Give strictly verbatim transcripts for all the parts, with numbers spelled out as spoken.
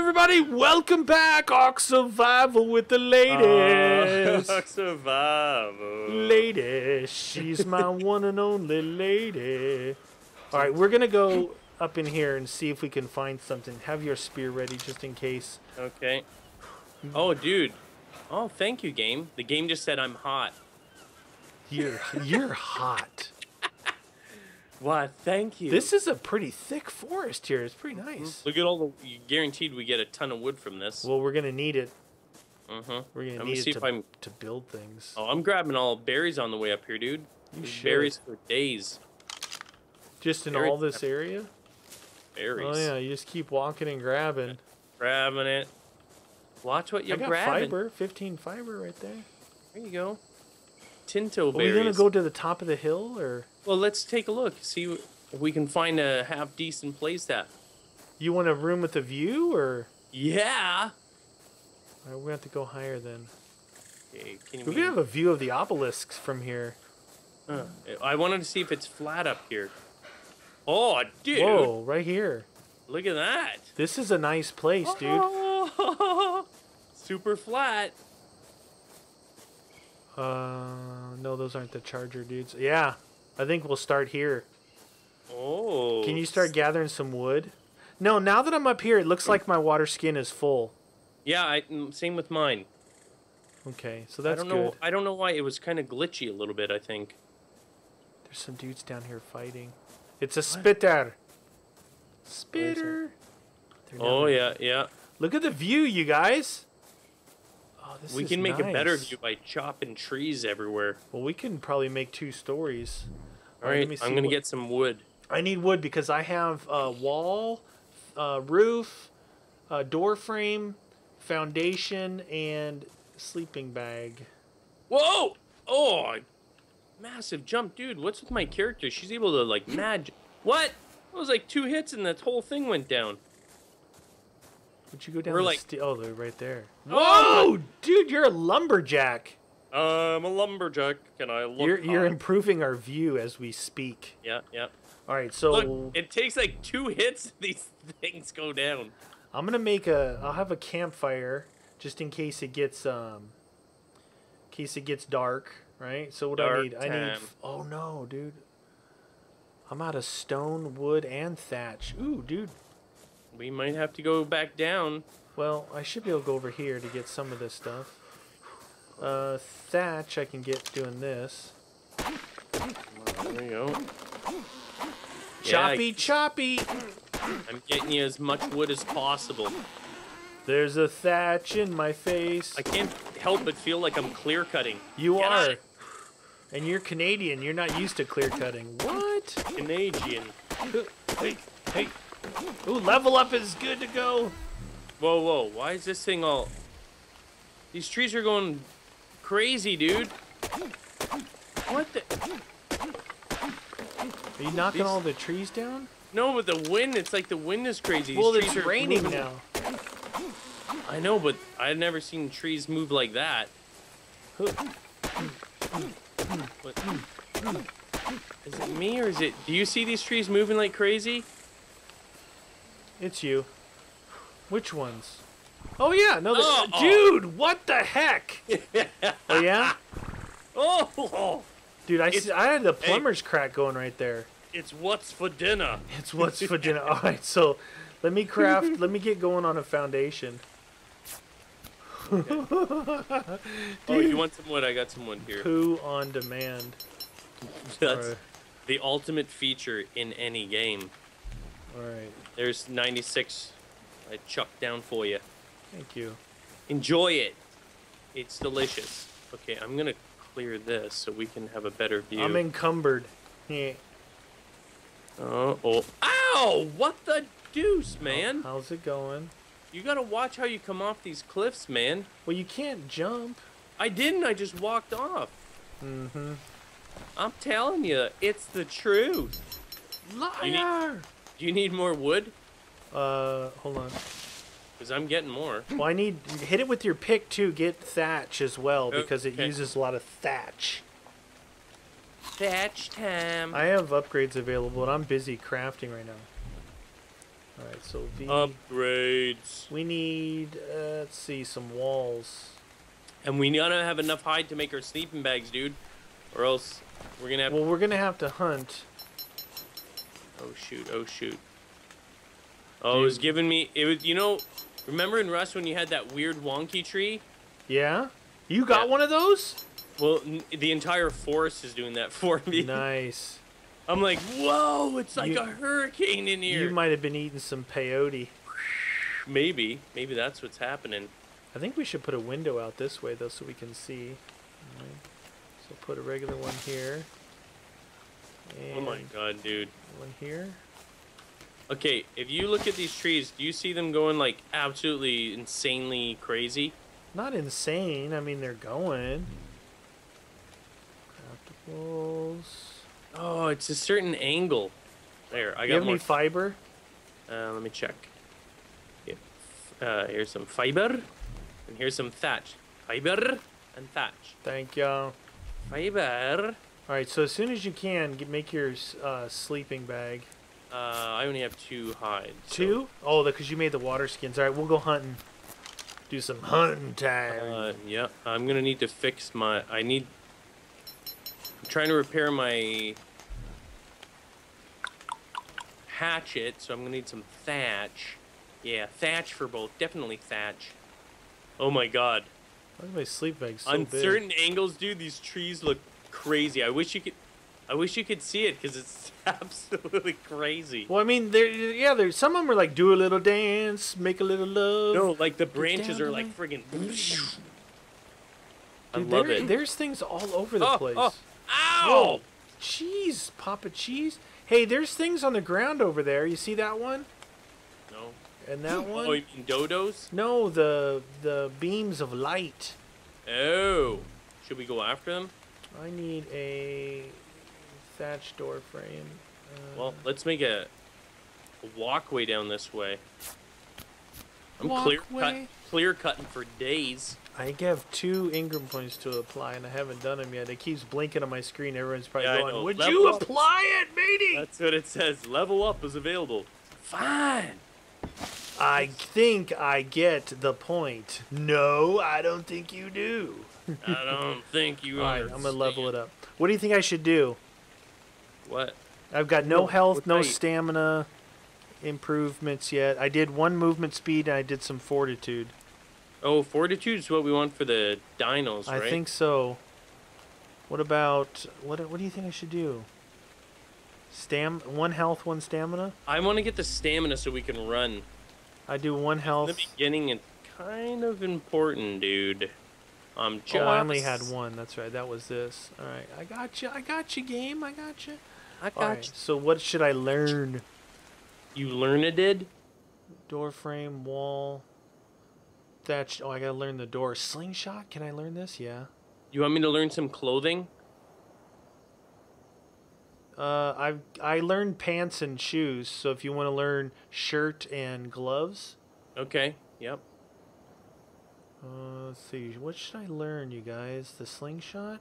everybody? Welcome back, Ark Survival with the ladies. Uh, Ark Survival. Lady, she's my one and only lady. All right, we're gonna go up in here and see if we can find something. Have your spear ready just in case. Okay. Oh, dude. Oh, thank you, game. The game just said I'm hot. You're you're hot. Why, thank you. This is a pretty thick forest here. It's pretty nice. Look at all the... You guaranteed we get a ton of wood from this. Well, we're gonna need it. Uh-huh. We're gonna Let need me see it if to, I'm... to build things. Oh, I'm grabbing all berries on the way up here, dude. You There's should. Berries for days. Just in Berries. all this area? Berries. Oh yeah, you just keep walking and grabbing. Grabbing it. Watch what you're I got grabbing. fiber, fifteen fiber right there. There you go. Tinto Are berries. we gonna go to the top of the hill, or Well, let's take a look. See if we can find a half decent place at. you want a room with a view, or Yeah. all right, we have to go higher then? Okay, can you We can have a view of the obelisks from here. Uh, I wanted to see if it's flat up here. Oh, dude. Whoa, right here. Look at that. This is a nice place, dude. Super flat. Uh, no, those aren't the charger dudes. Yeah, I think we'll start here. Oh. Can you start gathering some wood? No, now that I'm up here, it looks like my water skin is full. Yeah, I, mm, same with mine. Okay, so that's I don't know. good. I don't know why it was kind of glitchy a little bit. I think. There's some dudes down here fighting. It's a spitter. Spitter. They're Oh never- yeah, yeah. Look at the view, you guys. Oh, this We is can make a better nice. view by chopping trees everywhere. Well, we can probably make two stories. All let right, me see I'm gonna what- get some wood. I need wood because I have a wall, uh, roof, a door frame, foundation, and sleeping bag. Whoa! Oh, massive jump, dude. What's with my character? She's able to like mad. What? It was like two hits and that whole thing went down. Would you go down? We're the like- st- oh, they're right there. Oh! Whoa, dude, you're a lumberjack. I'm a lumberjack. Can I look? You're you're hot? improving our view as we speak. Yeah, yeah. All right, so Look, it takes like two hits. These things go down. I'm gonna make a. I'll have a campfire just in case it gets um. In case it gets dark, right? So what do I Dark need? I need. time. Oh no, dude. I'm out of stone, wood, and thatch. Ooh, dude. We might have to go back down. Well, I should be able to go over here to get some of this stuff. Uh, thatch I can get doing this. There you go. Yeah, Choppy, choppy. I'm getting you as much wood as possible. There's a thatch in my face. I can't help but feel like I'm clear cutting. You Get are. on it. And you're Canadian. You're not used to clear cutting. What? Canadian. Hey, hey. Ooh, level up is good to go. Whoa, whoa. Why is this thing all... These trees are going crazy, dude. What the... Are you knocking These- all the trees down? No, but the wind, it's like the wind is crazy. These Well, trees it's are raining moving- now. I know, but I've never seen trees move like that. What? Is it me or is it... Do you see these trees moving like crazy? It's you. Which ones? Oh, yeah. No, the, Oh. dude, what the heck? Oh, yeah? Oh! Dude, I, It's- see, I had the plumber's crack going right there. It's what's for dinner. It's what's for dinner. All right, so let me craft, let me get going on a foundation. Oh, you want some wood? I got some wood here. Poo on demand. That's Alright. the ultimate feature in any game. All right, There's ninety-six I chucked down for you. thank you. Enjoy it. It's delicious. Okay, I'm gonna clear this so we can have a better view. I'm encumbered. Yeah. Oh, oh. Ow! What the deuce, man? How's it going? You gotta watch how you come off these cliffs, man. Well, you can't jump. I didn't, I just walked off. Mm-hmm. I'm telling you, it's the truth. Liar! Do you need more wood? Uh, hold on. Because I'm getting more. Well, I need hit it with your pick too. Get thatch as well because it Okay. uses a lot of thatch. Thatch time. I have upgrades available, and I'm busy crafting right now. All right, so V. Upgrades. We need, uh, let's see, some walls. And we gotta have enough hide to make our sleeping bags, dude. Or else we're gonna have. Well, we're gonna have to hunt. Oh shoot! Oh shoot! Oh, it was giving me. It was. You know, remember in Rust when you had that weird wonky tree? Yeah? You got Yeah. one of those? Well, n the entire forest is doing that for me. Nice. I'm like, whoa! It's like You- a hurricane in here. You might have been eating some peyote. Maybe. Maybe that's what's happening. I think we should put a window out this way, though, so we can see. All right. So put a regular one here. And Oh my god, dude. one here. Okay, if you look at these trees, do you see them going like absolutely insanely crazy? Not insane. I mean, they're going. Craftables. Oh, it's a certain angle. There, I You got have more. any fiber? Uh, let me check. Yeah. Uh, here's some fiber, and here's some thatch. Fiber and thatch. Thank you. Fiber. All right, so as soon as you can, get, make your uh, sleeping bag. Uh, I only have two hides. so- Two? Oh, because you made the water skins. All right, we'll go hunting. Do some hunting time. Uh, yeah, I'm gonna need to fix my. I need. I'm trying to repair my hatchet, so I'm gonna need some thatch. Yeah, thatch for both. Definitely thatch. Oh my god. Why is my sleep bag so On big? certain angles, dude, these trees look crazy. I wish you could. I wish you could see it because it's absolutely crazy. Well, I mean, there, yeah, there's some of them are like do a little dance, make a little love. No, like the branches down are the like friggin'. I Dude, love there- it. There's things all over the Oh, place. oh, ow! Whoa, cheese, Papa Cheese. Hey, there's things on the ground over there. You see that one? No. And that one? Oh, you mean dodos? No, the the beams of light. Oh. Should we go after them? I need a thatch door frame. Uh, Well, let's make a, a walkway down this way. I'm clear cut, Walkway? clear cutting for days. I have two Ingram points to apply, and I haven't done them yet. It keeps blinking on my screen. Everyone's probably Yeah, I going, know. "Would Level you up." apply it, matey?" That's what it says. Level up is available. Fine. I think I get the point. No, I don't think you do. I don't think you All right, understand. I'm gonna level it up. What do you think I should do? What? I've got no Well, health, what's no right? stamina improvements yet. I did one movement speed, and I did some fortitude. Oh, fortitude is what we want for the dinos, I right? think so. What about what? What do you think I should do? Stam, one health, one stamina. I want to get the stamina so we can run. I do one In health. the beginning, it's kind of important, dude. I'm just. Oh, I only had one. That's right. That was this. All right, I got you. I got you, game. I got you. I got All right. So what should I learn? you. Learn it, did? Door frame, wall, thatch. Oh, I gotta learn the door. Slingshot. Can I learn this? Yeah. You want me to learn some clothing? Uh, I I learned pants and shoes. So if you want to learn shirt and gloves, Okay. Yep. uh, let's see. What should I learn, you guys? The slingshot.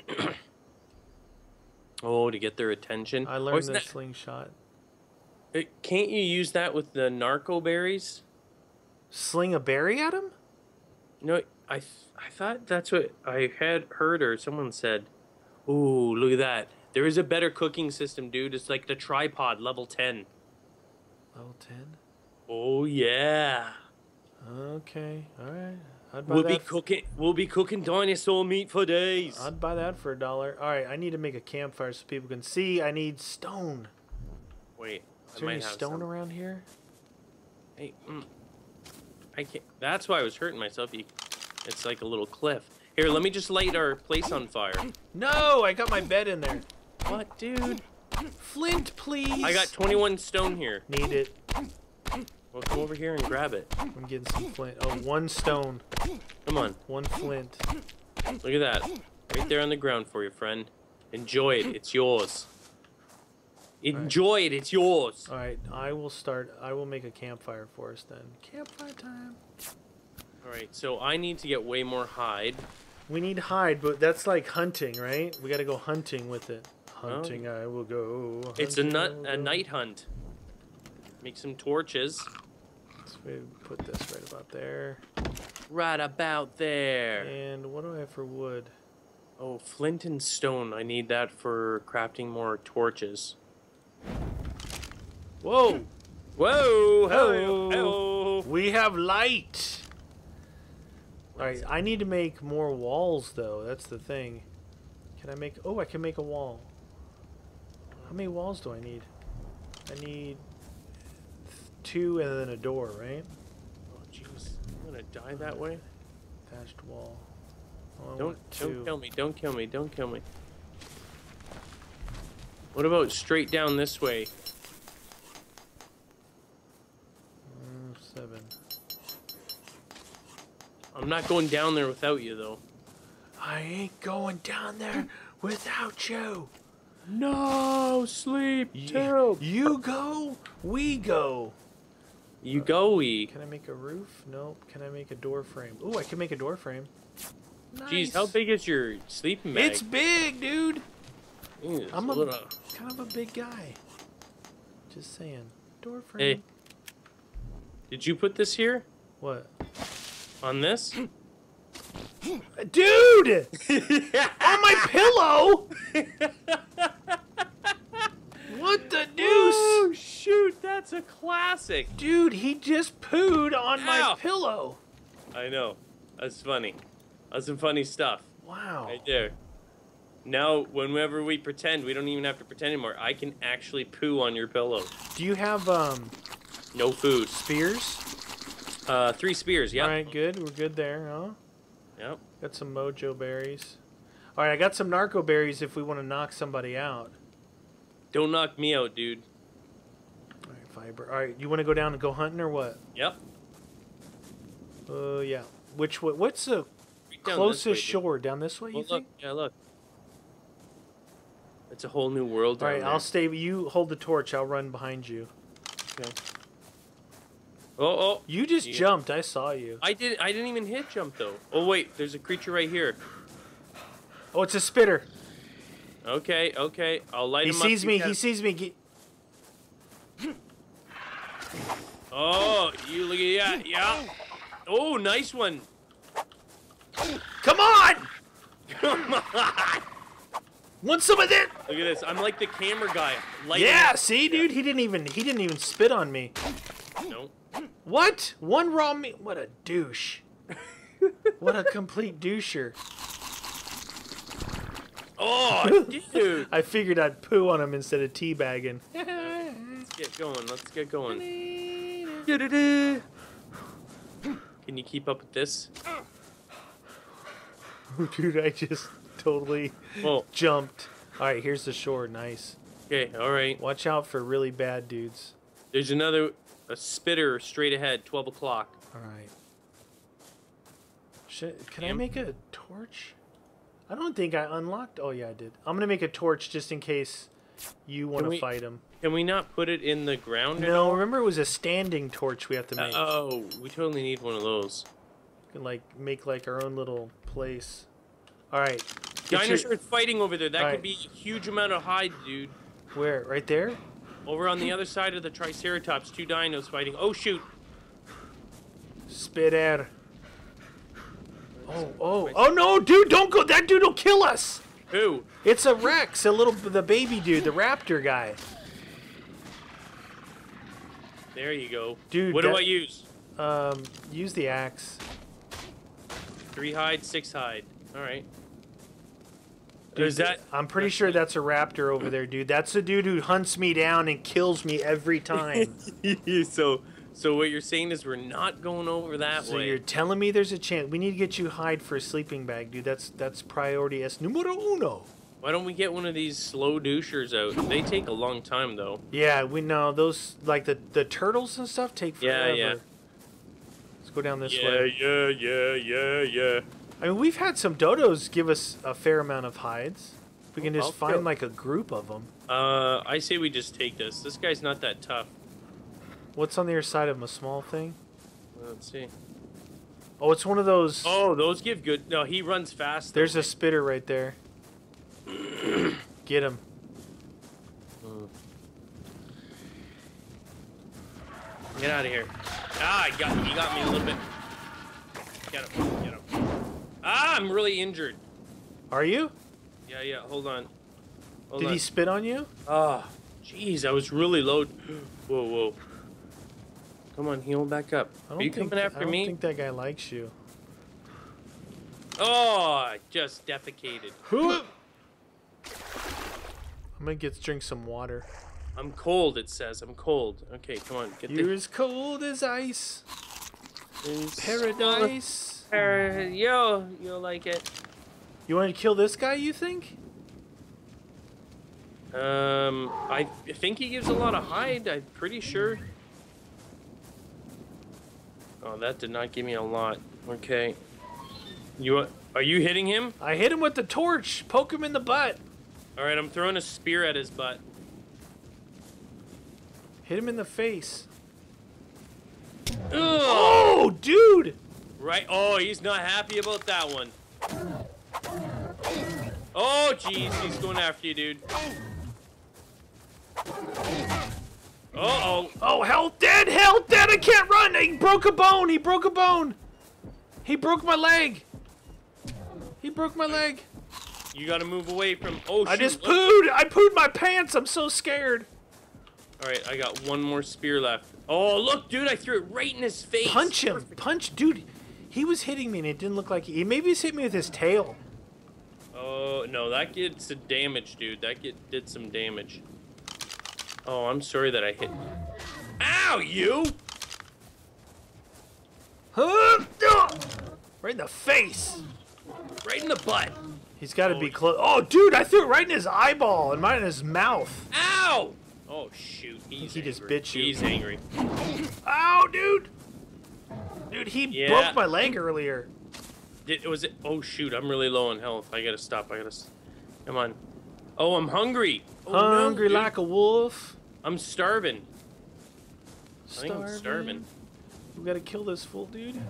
Oh, to get their attention. I Or learned isn't the that- slingshot. uh, Can't you use that with the narco berries? Sling a berry at him? No, I th- I thought that's what I had heard or someone said. Ooh, look at that. There is a better cooking system, dude. It's like the tripod, level ten. Level ten. Oh yeah. Okay. All right. I'd buy We'll that. be f- cooking. We'll be cooking dinosaur meat for days. I'd buy that for a dollar. All right. I need to make a campfire so people can see. I need stone. Wait, Is I there might any have stone some. around here? Hey, mm, I can't. That's why I was hurting myself. You, it's like a little cliff. Here, let me just light our place on fire. No, I got my bed in there. What, dude? Flint, please. I got twenty-one stone here. Need it. Well, come over here and grab it. I'm getting some flint. Oh, one stone, Come on. one flint. Look at that. Right there on the ground for you, friend. Enjoy it. It's yours. Enjoy it. It's yours. All right. I will start. I will make a campfire for us then. Campfire time. All right. So I need to get way more hide. We need hide, but that's like hunting, right? We got to go hunting with it. Hunting, I will go. It's a hunting, I nut. will A go. night hunt. Make some torches. Let's maybe put this right about there. Right about there. And what do I have for wood? Oh, flint and stone. I need that for crafting more torches. Whoa! Whoa! Hello. Hello! We have light! Alright, I need to make more walls, though. That's the thing. Can I make... Oh, I can make a wall. How many walls do I need? I need two and then a door, right? Oh, jeez. I'm gonna die that way? Thatched wall. Oh, I Don't, want two. don't kill me. Don't kill me. Don't kill me. What about straight down this way? Mm, seven. I'm not going down there without you, though. I ain't going down there without you. No, sleep You, till. you go, we go. You go, E. Can I make a roof? Nope. Can I make a door frame? Ooh, I can make a door frame. Nice. Jeez, how big is your sleeping bag? It's big, dude. Jeez, I'm a a little... kind of a big guy. Just saying. Door frame. Hey. Did you put this here? What? On this? Dude! On my pillow! What the deuce? Oh, shoot, that's a classic. Dude, he just pooed on my Ow. pillow. I know. That's funny. That's some funny stuff. Wow. Right there. Now, whenever we pretend, we don't even have to pretend anymore. I can actually poo on your pillow. Do you have um No food. spears? Uh, three spears, yep. All right, good. We're good there, huh? Yep. Got some mojo berries. All right, I got some narco berries if we want to knock somebody out. Don't knock me out, dude. All right, fiber. All right, you want to go down and go hunting or what? Yep. Uh, yeah. Which way? What's the Right down closest this way, dude. shore? Down this way, you Well, look. think? Yeah, look. It's a whole new world All down right, there. I'll stay. You hold the torch. I'll run behind you. Okay. Oh, oh. You just Yeah. jumped. I saw you. I did. I didn't even hit jump though. Oh wait, there's a creature right here. Oh, it's a spitter. Okay, okay. I'll light He him up. sees You me. can- He sees me. Ge- Oh, you look at yeah, yeah. Oh, nice one. Come on! Come on. Want some of that? Look at this. I'm like the camera guy. Lighting Yeah. up. See, dude. He didn't even. He didn't even spit on me. No. What? One raw meat? What a douche. What a complete doucher. Oh, dude. I figured I'd poo on him instead of teabagging. Let's get going. Let's get going. Can you keep up with this? Dude, I just totally Oh, jumped. All right, here's the shore. Nice. okay. All right. Watch out for really bad dudes. There's another a spitter straight ahead. Twelve o'clock. All right. Shit, can I Damn. make a torch? I don't think I unlocked. Oh, yeah, I did. I'm going to make a torch just in case you want to we- fight him. Can we not put it in the ground? at No, all? remember it was a standing torch we have to make. Uh, oh, we totally need one of those. We can, like, make, like, our own little place. All right. Get your- Dinosaurs fighting over there. That Alright. could be a huge amount of hide, dude. Where? Right there? Over on the other side of the Triceratops, two dinos fighting. Oh, shoot. Spitter. Oh, oh, oh no, dude, don't go. That dude will kill us. Who? It's a Rex, a little, the baby dude, the raptor guy. There you go. Dude, What that- do I use? Um, use the axe. Three hide, six hide. All right. Dude, Is that... I'm pretty sure that's a raptor over there, dude. That's the dude who hunts me down and kills me every time. so, so what you're saying is we're not going over that So way. you're telling me there's a chance. We need to get you hide for a sleeping bag, dude. That's that's priority es numero uno. Why don't we get one of these slow douchers out? They take a long time, though. Yeah, we know those, like the the turtles and stuff take Yeah, forever. yeah. Let's go down this yeah, way. yeah, yeah, yeah, yeah. I mean, we've had some dodos give us a fair amount of hides. We can Oh, just I'll find kill- like a group of them. Uh, I say we just take this. This guy's not that tough. What's on the other side of him? A small thing? Let's see. Oh, it's one of those. Oh, those give good. No, he runs fast. though. There's a spitter right there. Get him. Get out of here. Ah, I got he got me a little bit. Get him. Get him. Ah, I'm really injured. Are you? Yeah, yeah. Hold on. Hold Did on. he spit on you? Ah, jeez, I was really low. Whoa, whoa. Come on, heal back up. I Are don't you think, coming after I don't me? think that guy likes you. Oh, I just defecated. I'm gonna get drink some water. I'm cold, it says. I'm cold. Okay, come on. Get You're the... as cold as ice. It's- Paradise. Uh, yo, you'll like it. You want to kill this guy, you think? Um, I think he gives a lot of hide. I'm pretty sure. Oh, that did not give me a lot. Okay. You are you hitting him? I hit him with the torch. Poke him in the butt. All right, I'm throwing a spear at his butt. Hit him in the face. Ugh. Oh, dude! Right. Oh, he's not happy about that one. Oh, jeez, he's going after you, dude. Uh-oh. Oh, health dead, health dead. I can't run. He broke a bone. He broke a bone. He broke my leg. He broke my leg. You gotta move away from... Oh, shoot. I just Look. pooed. I pooed my pants. I'm so scared. All right, I got one more spear left. Oh, look, dude, I threw it right in his face. Punch him. Perfect. Punch. Dude, he was hitting me and it didn't look like he... Maybe he's hit me with his tail. Oh, no, that did some damage, dude. That get, did some damage. Oh, I'm sorry that I hit... Ow, you! Huh? Right in the face. Right in the butt. He's got to Oh, be yeah. close. Oh, dude, I threw it right in his eyeball and mine in his mouth. Ow! Oh, shoot. He's he just angry. bit you. He's angry. Ow, dude. Dude, he Yeah. broke my leg earlier. Did, was it? Oh, shoot. I'm really low on health. I gotta stop. I gotta... s- Come on. Oh, I'm hungry. Oh, no, Hungry dude. like a wolf. I'm starving. I think Starving. I'm starving. We gotta kill this fool, dude.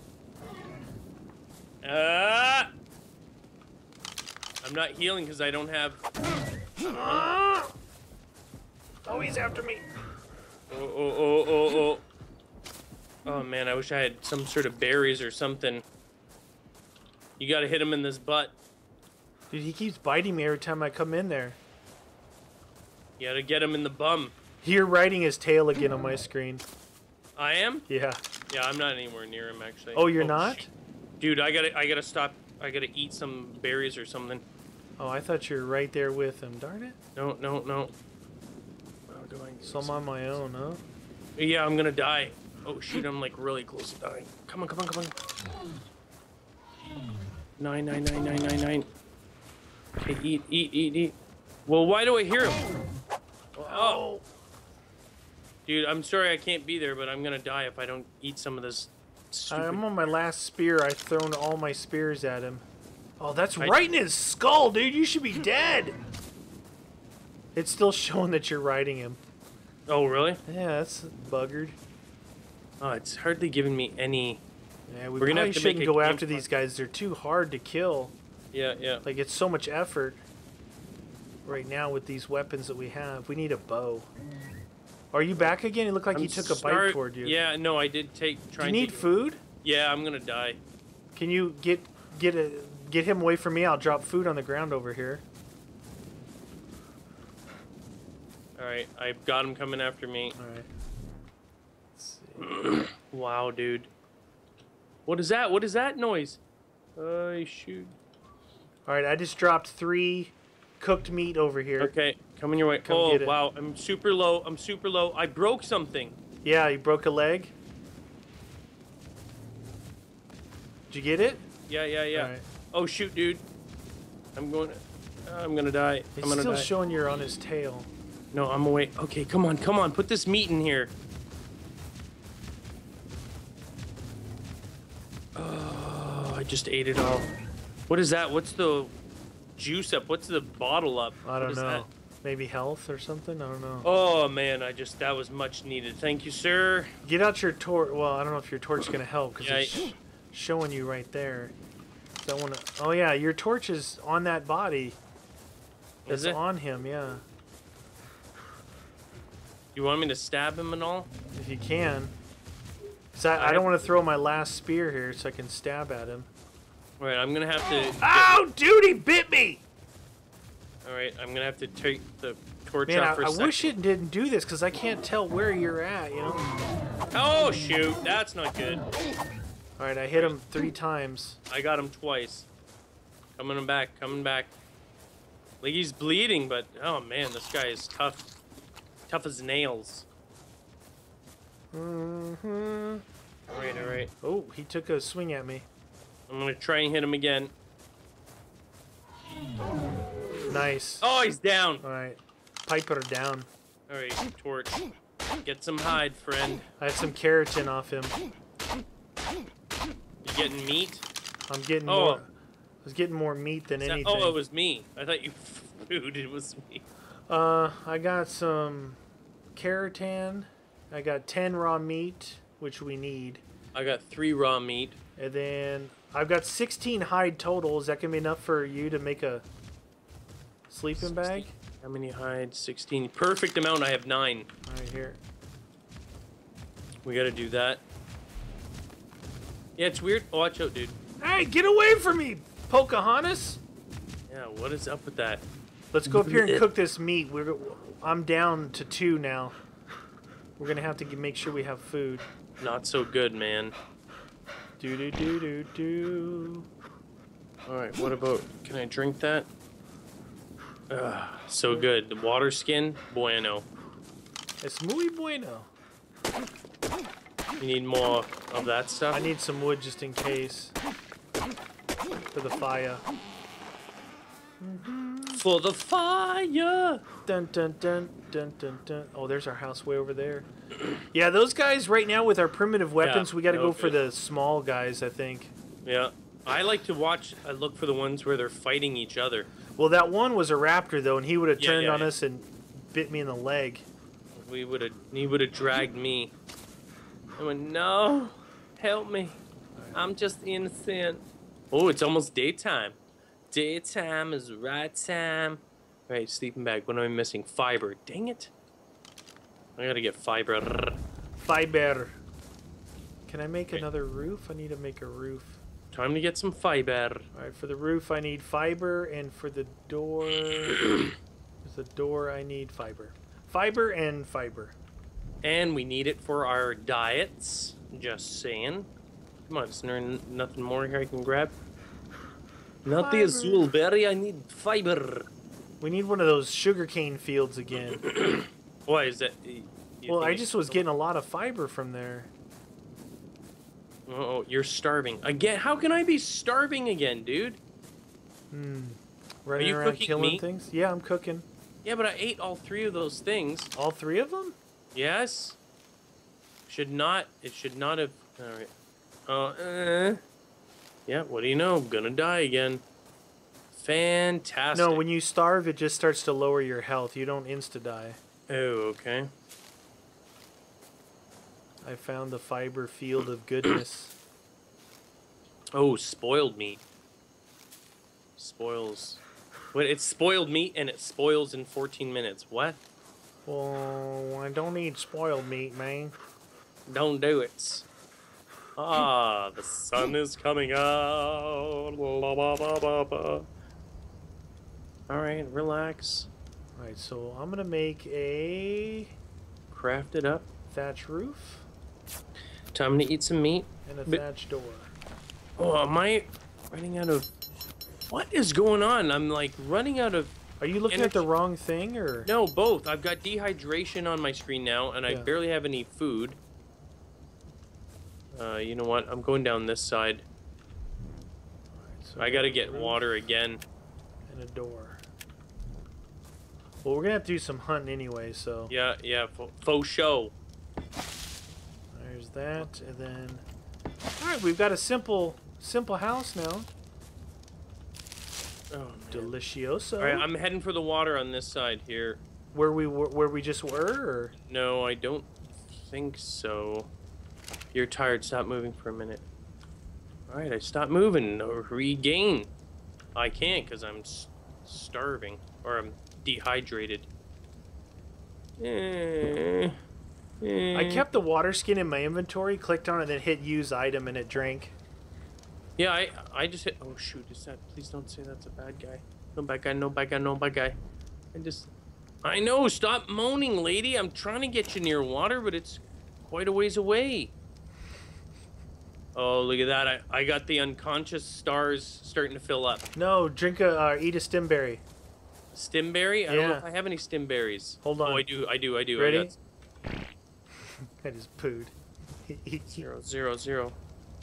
Ah! I'm not healing because I don't have... Ah! Oh, he's after me. Oh, oh, oh, oh, oh. Oh, man, I wish I had some sort of berries or something. You gotta hit him in this butt. Dude, he keeps biting me every time I come in there. You gotta get him in the bum. You're riding his tail again on my screen. I am? Yeah. Yeah, I'm not anywhere near him, actually. Oh, you're not? shit. Dude, I gotta, I gotta stop. I gotta eat some berries or something. Oh, I thought you were right there with him. Darn it. No, no, no. How do I do So I'm this? on my own, huh? Yeah, I'm gonna die. Oh, shoot, I'm like really close to dying. Come on, come on, come on. Nine, nine, nine, nine, nine, nine. Okay, eat, eat, eat, eat. Well, why do I hear him? Oh. Dude, I'm sorry I can't be there, but I'm gonna die if I don't eat some of this stupid... I'm on my last spear. I've thrown all my spears at him. Oh, that's I- right in his skull, dude. You should be dead. It's still showing that you're riding him. Oh, really? Yeah, that's buggered. Oh, it's hardly giving me any... Yeah, we We're gonna probably have to make shouldn't a go after campfire. these guys. They're too hard to kill. Yeah, yeah. Like, it's so much effort right now with these weapons that we have. We need a bow. Are you back again? It looked like I'm he took a start- bite toward you. Yeah, no, I did take... Try Do you and need take- food? Yeah, I'm gonna die. Can you get get a get him away from me? I'll drop food on the ground over here. Alright, I've got him coming after me. All right. Let's see. Wow, dude. What is that? What is that noise? Oh, shoot. All right, I just dropped three cooked meat over here. Okay, coming your way. Come Oh, get it. wow. I'm super low. I'm super low. I broke something. Yeah, you broke a leg. Did you get it? Yeah, yeah, yeah. All right. Oh, shoot, dude. I'm going to... I'm going to die. It's I'm going to still die. showing you're on his tail. No, I'm away. Okay, come on, come on. Put this meat in here. Oh, I just ate it all. What is that? What's the juice up? What's the bottle up? I What don't is know. that? Maybe health or something? I don't know. Oh, man, I just... That was much needed. Thank you, sir. Get out your torch. Well, I don't know if your torch is going to help because Yeah, it's I- sh showing you right there. Don't want to. Oh, yeah, your torch is on that body. Is It's it? on him, yeah. You want me to stab him and all? If you can. Cause I, I I don't have- want to throw my last spear here so I can stab at him. All right, I'm gonna have to. Ow, dude, he bit me! All right, I'm gonna have to take the torch Man, I, out for a I second. wish it didn't do this because I can't tell where you're at, you know? Oh shoot, that's not good. Alright, I hit him three times. I got him twice. Coming him back, coming back. Like he's bleeding, but oh man, this guy is tough. Tough as nails. Mm-hmm. Alright, alright. Oh, he took a swing at me. I'm gonna try and hit him again. Nice. Oh, he's down. Alright. Piper down. Alright, torch. Get some hide, friend. I had some keratin off him. You getting meat? I'm getting Oh. more. I was getting more meat than Is that- anything. oh, it was me. I thought you food. It was me. Uh, I got some keratin. I got ten raw meat, which we need. I got three raw meat. And then I've got sixteen hide total. Is that going to be enough for you to make a sleeping bag? How many hides? sixteen. Perfect amount. I have nine. Right here. We gotta do that. Yeah, it's weird. Oh, watch out, dude. Hey, get away from me, Pocahontas! Yeah, what is up with that? Let's go up here and cook this meat. We're, I'm down to two now. We're gonna have to g- make sure we have food. Not so good, man. Do do do do do. Alright, what about... Can I drink that? Ugh, so good. The water skin? Bueno. Es muy bueno. You need more of that stuff? I need some wood just in case for the fire. For the fire! Dun dun dun dun dun dun. Oh, there's our house way over there. Yeah, those guys right now with our primitive weapons, Yeah, we got to no go for good. the small guys, I think. Yeah. I like to watch... I look for the ones where they're fighting each other. Well, that one was a raptor though, and he would have Yeah, turned yeah, on yeah. us and bit me in the leg. We would have... He would have dragged me. I went, no! Help me. I'm just innocent. Oh, it's almost daytime. Daytime is the right time. Right, sleeping bag. What am I missing? Fiber. Dang it. I gotta get fiber. Fiber. Can I make another roof? I need to make a roof. Time to get some fiber. All right, for the roof I need fiber, and for the door, for the door I need fiber. Fiber and fiber. And we need it for our diets. Just saying. Come on, is there n- nothing more here I can grab? Not the Fiber. azul berry, I need fiber. We need one of those sugarcane fields again. Why is that? y- you Well, think I it's- just was getting a lot of fiber from there. Oh, you're starving. Again? How can I be starving again, dude? Hmm. Running you around cooking killing meat? things? Yeah, I'm cooking. Yeah, but I ate all three of those things. All three of them? Yes. Should not. It should not have. All right. Oh, uh, yeah. What do you know? I'm gonna die again. Fantastic. No, when you starve, it just starts to lower your health. You don't insta die. Oh, okay. I found the fiber field of goodness. Oh, spoiled meat. Spoils. Wait, it's spoiled meat and it spoils in fourteen minutes. What? Well, I don't need spoiled meat, man. Don't do it. Ah, the sun is coming out. La, ba, ba, ba, ba. All right, relax. Alright, so I'm gonna make a Craft it up. thatch roof Time to eat some meat. and a But- thatch door. Oh, am I running out of... What is going on? I'm like running out of... Are you looking at the energy. wrong thing, or? No, both. I've got dehydration on my screen now, and I Yeah. barely have any food. Uh, you know what? I'm going down this side. Alright, so I gotta a get roof water again. and a door. Well, we're gonna have to do some hunting anyway, so Yeah, yeah, fo- faux show. there's that, and then. Alright, we've got a simple, simple house now. Oh, man. Delicioso. All right, I'm heading for the water on this side here. Where we were, where we just were, or? No, I don't think so. You're tired. Stop moving for a minute. All right, I stopped moving. No, regain. I can't because I'm s- starving or I'm dehydrated. Eh, eh. I kept the water skin in my inventory, clicked on it, then hit use item, and it drank. Yeah, I I just hit. Oh shoot! Is that? Please don't say that's a bad guy. No bad guy. No bad guy. No bad guy. I just. I know. Stop moaning, lady. I'm trying to get you near water, but it's quite a ways away. Oh, look at that! I I got the unconscious stars starting to fill up. No, drink a, uh, eat a stimberry. Stimberry? I don't know Yeah. if I have any stimberries. Hold on. Oh, I do. I do. I do. Ready? I got I just pooed. zero, zero, zero.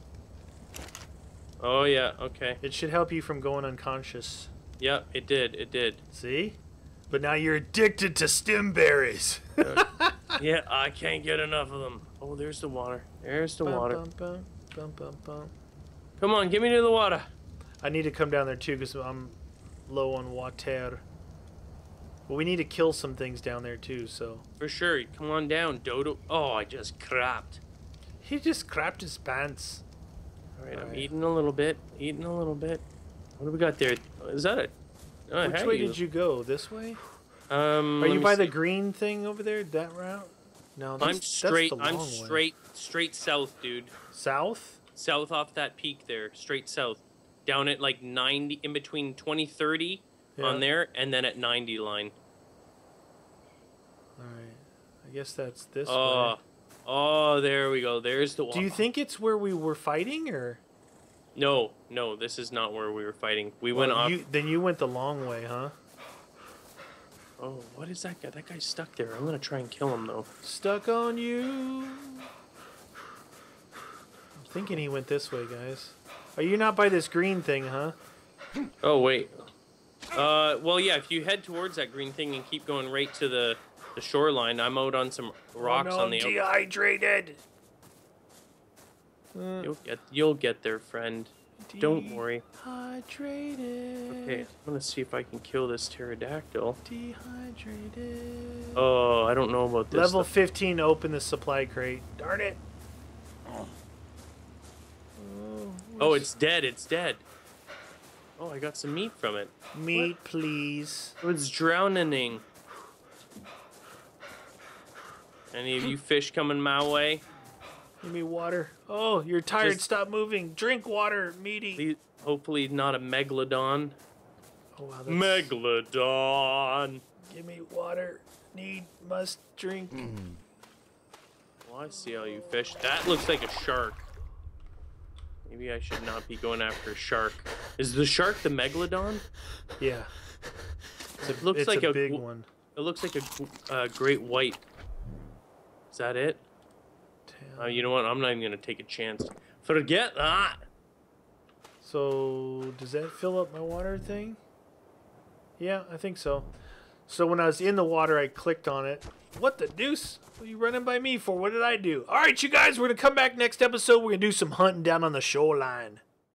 Oh yeah. Okay. It should help you from going unconscious. Yep. It did. It did. See? But now you're addicted to stimberries. Yeah. I can't get enough of them. Oh, there's the water. There's the water. Bum, bum, bum, bum, bum. Come on, get me to the water. I need to come down there too because I'm low on water. Well, we need to kill some things down there too, so. For sure. Come on down, Dodo. Oh, I just crapped. He just crapped his pants. All right, I'm Alright. eating a little bit. Eating a little bit. What do we got there? Is that a? Oh, Which hey, way did you go? This way? Um. Are let you me by see. the green thing over there? That route? No, that's, I'm straight. That's the I'm long way. straight. Straight south, dude. South? South off that peak there. Straight south. Down at like ninety, in between twenty, thirty Yeah. on there, and then at ninety line. All right. I guess that's this Oh. way. Oh, there we go. There's the. Do you think it's where we were fighting, or? No, no. This is not where we were fighting. We went Well, off. you, then you went the long way, huh? Oh, what is that guy? That guy's stuck there. I'm gonna try and kill him though. Stuck on you. I'm thinking he went this way, guys. Are you not by this green thing, huh? Oh wait. Uh, well yeah. If you head towards that green thing and keep going right to the the shoreline, I'm out on some rocks oh, no, on the. I'm dehydrated. Uh, You'll get you'll get there, friend. Don't worry. Dehydrated. Okay, I'm gonna see if I can kill this pterodactyl. Dehydrated. Oh, I don't know about this. Level stuff. fifteen to open the supply crate. Darn it. Oh, Oh, where's- it's dead. It's dead. Oh, I got some meat from it. meat, please. It was drowning. Any of you fish coming my way? Give me water. Oh, you're tired. Just- Stop moving. Drink water, meaty. Please, hopefully not a megalodon. Oh, wow, that's... Megalodon. Give me water. Need, must drink. Well, I see all you fish. That looks like a shark. Maybe I should not be going after a shark. Is the shark the megalodon? Yeah. It looks it's like a, a big gw- one. It looks like a uh, great white. Is that it? Damn. Uh, you know what? I'm not even gonna take a chance. Forget that. So, does that fill up my water thing? Yeah, I think so. So when I was in the water, I clicked on it. What the deuce? What are you running by me for? What did I do? All right, you guys, we're going to come back next episode. We're going to do some hunting down on the shoreline.